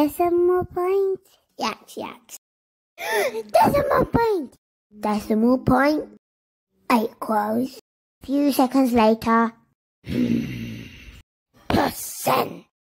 Decimal point? Yaks, yaks. Decimal point! Decimal point. 8 crows. Few seconds later. Percent.